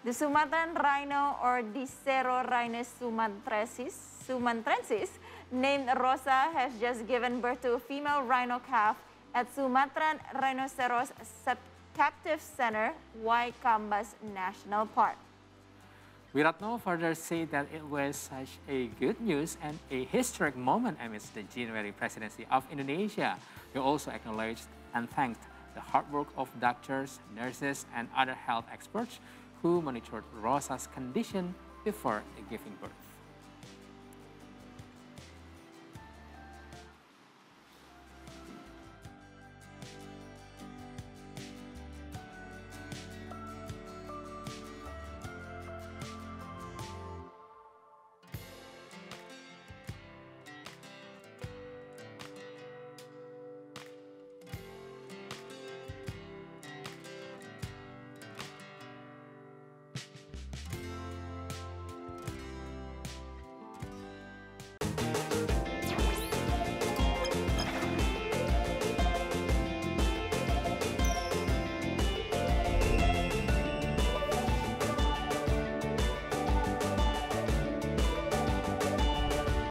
The Sumatran Rhino or Dicerorhinus sumatrensis, named Rosa, has just given birth to a female rhino calf at Sumatran Rhinoceros Captive Center, Way Kambas National Park. Wiratno further said that it was such a good news and a historic moment amidst the January presidency of Indonesia. He also acknowledged and thanked the hard work of doctors, nurses, and other health experts who monitored Rosa's condition before giving birth.